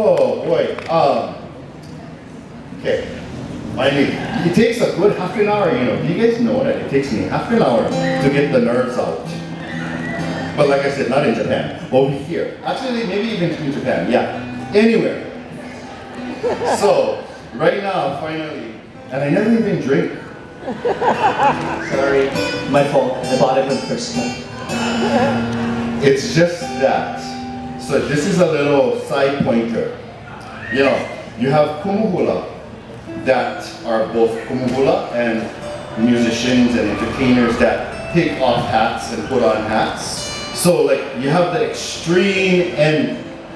Oh boy. Okay. Finally, it takes a good half an hour, you know. Do you guys know that it takes me half an hour to get the nerves out? But like I said, not in Japan. Over here. Actually, maybe even in Japan. Yeah. Anywhere. So, right now, finally, and I never even drink. Sorry, my fault. I bought it for Christmas. It's just that. So this is a little side pointer. You know, you have kumuhula that are both kumuhula and musicians and entertainers that take off hats and put on hats. So like you have the extreme end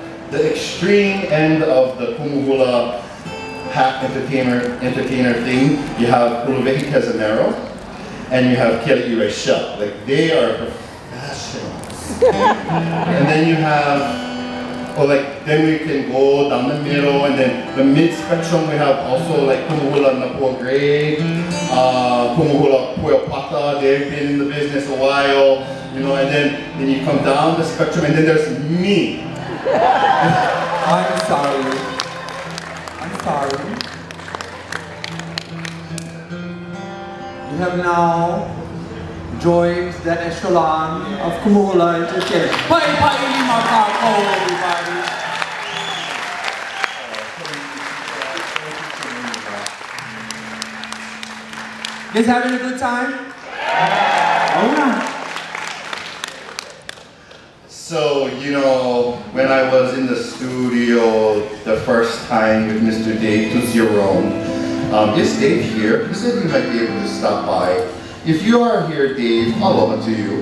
of the kumuhula hat entertainer thing. You have Kuluvehi Kazamero and you have Kelly Ireshel. Like they are professionals. And then you have, or like then we can go down the middle, and then the mid spectrum we have also like Kumuhula Napua Gray, Kumuhula Pueopata. They've been in the business a while, you know, and then you come down the spectrum, and then there's me. I'm sorry. I'm sorry. You have now joined the echelon of Kumuhula Entertainment. Kamaka, everybody. You guys having a good time? Oh yeah. So, you know, when I was in the studio the first time with Mr. Dave Tuzierone, is Dave here? He said he might be able to stop by. If you are here, Dave, aloha to you.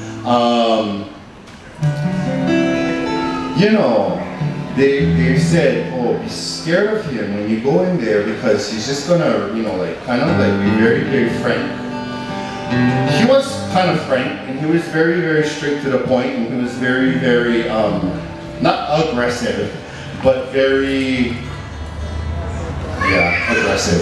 You know, they said, oh, be scared of him when you go in there because he's just gonna, you know, like kind of like be very, very frank. He was kind of frank, and he was very, very straight to the point, and he was very, very, not aggressive, but very, yeah, aggressive.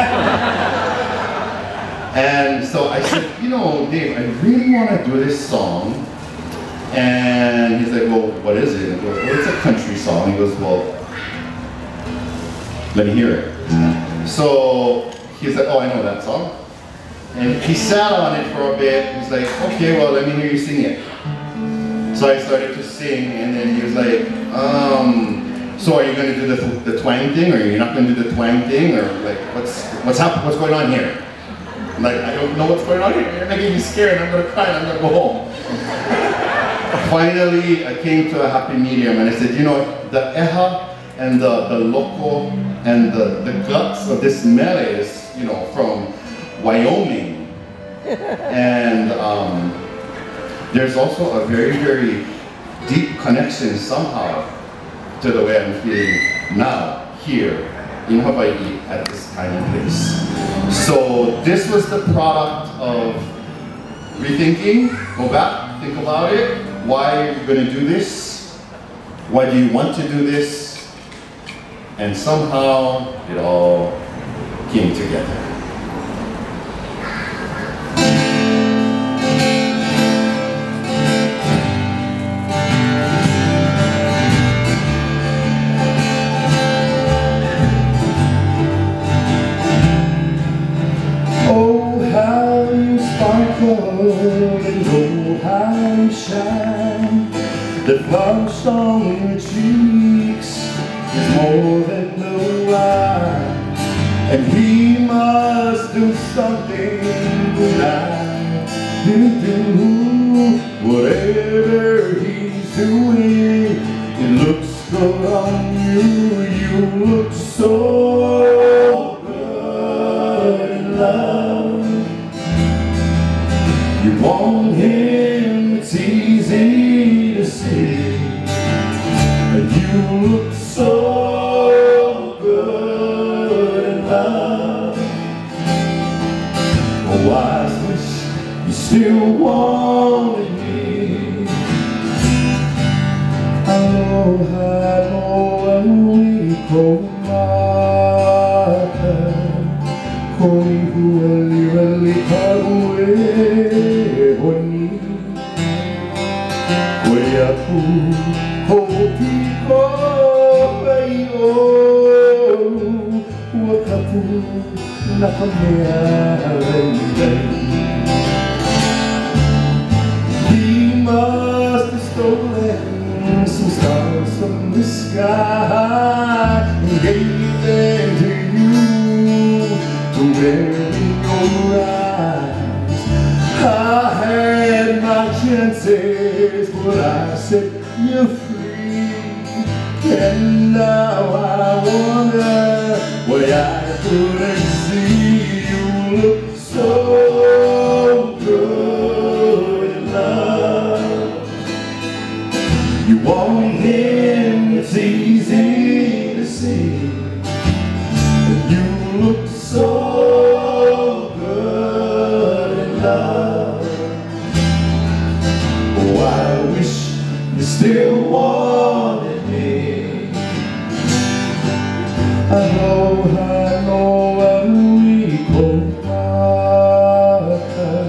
And so I said, you know, Dave, I really want to do this song. And he's like, well, what is it? I go, well, it's a country song. He goes, well, let me hear it. So he's like, oh, I know that song. And he sat on it for a bit. He's like, okay, well, let me hear you sing it. So I started to sing, and then he was like, so are you going to do the twang thing, or you're not going to do the twang thing, or like, what's happening? What's going on here? I'm like, I don't know what's going on here. You're making me scared. I'm going to cry, and I'm going to go home. Finally, I came to a happy medium, and I said, you know, the eha and the loco and the guts of this mele is, you know, from Wyoming. And there's also a very, very deep connection somehow to the way I'm feeling now, here in Hawaii at this time and place. So this was the product of rethinking. Go back, think about it. Why are you going to do this? Why do you want to do this? And somehow it all came together. And oh, how you shine. The flush on your cheeks is more than the wine. And he must do something tonight to do whatever he's doing. It looks good on you. You look so good in love. You want him, it's easy to see. But you look so good in love. Oh, I wish you still wanted me. Aloha, aloha, nui Kamaka Kukona He must have stolen some stars from the sky and gave them to you to wear in your eyes. I had my chances, but I set you free, and now I wonder why I couldn't see you look so good in love. You want him, it's easy to see, and you look so good in love. Oh, I wish you still wanted me. Aloha, aloha, nui Kamaka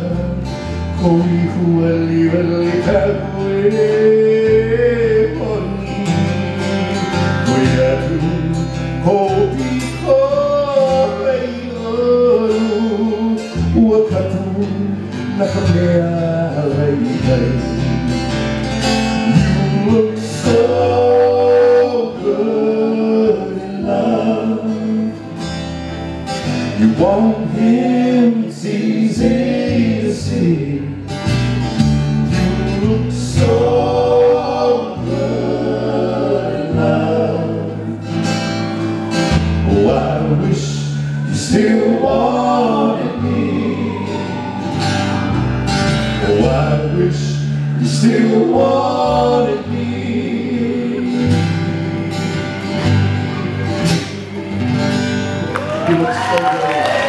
Kukona, wali kakue poni. Koiatu, kopi koe Ekolu, wakatu nakamea rei. You look so good in love. You want him, it's easy to see. You look so good in love. Oh, I wish you still wanted me. Oh, I wish you still wanted me. You look so good.